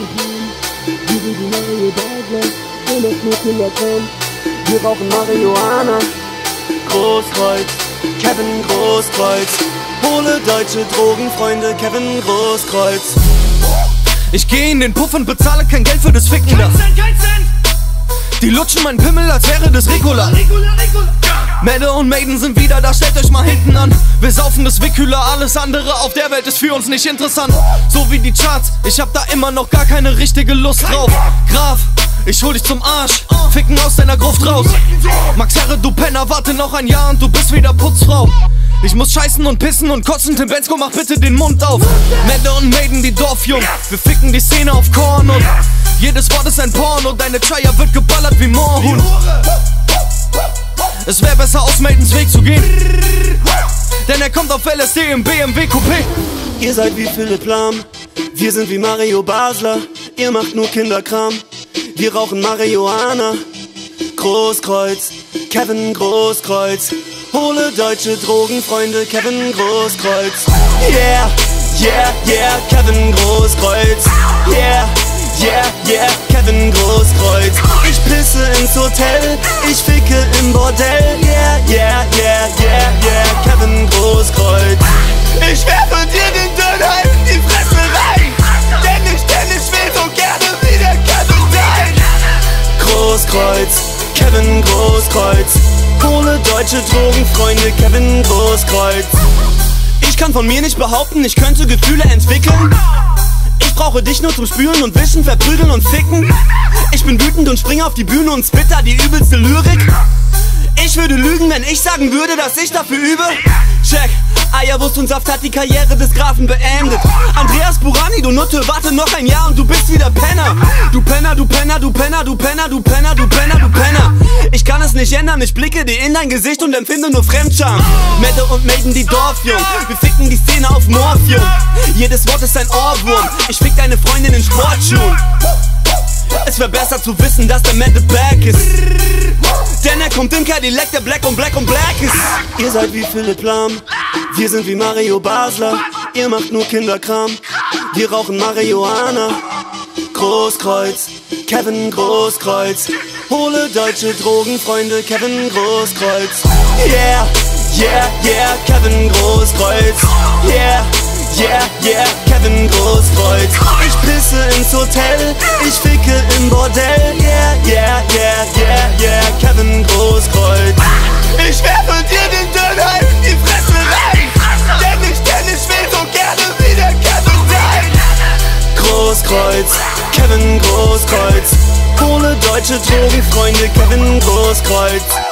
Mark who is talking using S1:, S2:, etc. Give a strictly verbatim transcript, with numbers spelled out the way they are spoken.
S1: Wir sind die Mario Basler, wir macht nur Kinderkram. Wir rauchen Marihuana.
S2: Großkreuz, Kevin Großkreuz. Hole deutsche Drogenfreunde, Kevin Großkreuz.
S3: Ich geh in den Puff und bezahle kein Geld für das Ficken da.
S4: Kein Cent, kein Cent.
S3: Die lutschen meinen Pimmel, als wäre das Ricola.
S4: Ricola, Ricola.
S3: Madde und Maiden sind wieder da, stellt euch mal hinten an. Wir saufen das Wickhüler, alles andere auf der Welt ist für uns nicht interessant. So wie die Charts, ich hab da immer noch gar keine richtige Lust drauf. Graf, ich hol dich zum Arsch, ficken aus deiner Gruft raus. Max Herre, du Penner, warte noch ein Jahr und du bist wieder Putzfrau. Ich muss scheißen und pissen und kotzen, Tim Bensko, mach bitte den Mund auf. Madde und Maiden, die Dorfjungen, wir ficken die Szene auf Korn und jedes Wort ist ein Porno, deine Chaya wird geballert wie Moorhuhn. Es wär besser aus Maidens Weg zu gehen, denn er kommt auf L S D im B M W Coupé.
S2: Ihr seid wie Philipp Lahm, wir sind wie Mario Basler. Ihr macht nur Kinderkram, wir rauchen Marihuana. Großkreuz, Kevin Großkreuz. Hole deutsche Drogenfreunde, Kevin Großkreuz. Yeah, yeah, yeah, Kevin Großkreuz. Yeah, yeah, yeah, Kevin Großkreuz. Ich pisse ins Hotel, ich ficke im Bordell. Yeah, yeah, yeah, yeah, yeah, Kevin Großkreuz. Ich werfe dir den Döner in die Fresse rein, denn ich, denn ich will so gerne wie der Kevin sein. Großkreuz, Kevin Großkreuz. Hole deutsche Drogenfreunde, Kevin Großkreuz. Ich kann von mir nicht behaupten, ich könnte Gefühle entwickeln. Ich brauche dich nur zum Spülen und Wischen, verprügeln und ficken. Ich bin wütend und springe auf die Bühne und spitter die übelste Lyrik. Ich würde lügen, wenn ich sagen würde, dass ich dafür übe. Check, Eierwurst und Saft hat die Karriere des Grafen beendet. Andreas Burani, du Nutte, warte noch ein Jahr und du bist wieder Penner. Du Penner, du Penner, du Penner, du Penner, du Penner, du Penner, du Penner. Ich kann es nicht ändern, ich blicke dir in dein Gesicht und empfinde nur Fremdscham. Madde und Maiden, die Dorfjungen, wir ficken die Szene auf Morphium. Jedes Wort ist ein Ohrwurm, ich fick deine Freundin in Sportschuhen. Es wär besser zu wissen, dass der Madde back ist, denn er kommt im Cadillac, der black und black und black ist. Ihr seid wie Philipp Lahm, wir sind wie Mario Basler. Ihr macht nur Kinderkram, wir rauchen Marihuana. Großkreuz, Kevin Großkreuz. Hole deutsche Drogenfreunde, Kevin Großkreuz. Yeah, yeah, yeah, Kevin Großkreuz. Yeah, yeah, yeah, Kevin Großkreuz. Ich pisse ins Hotel, ich ficke im Bordell. Yeah, yeah, yeah, yeah, yeah, Kevin Großkreuz. Ich werfe dir den Döner in die Fresse rein, denn ich, denn ich will so gerne wie der Kevin sein. Großkreuz, Kevin Großkreuz. Hole deutsche Drogenfreunde, Kevin Großkreuz.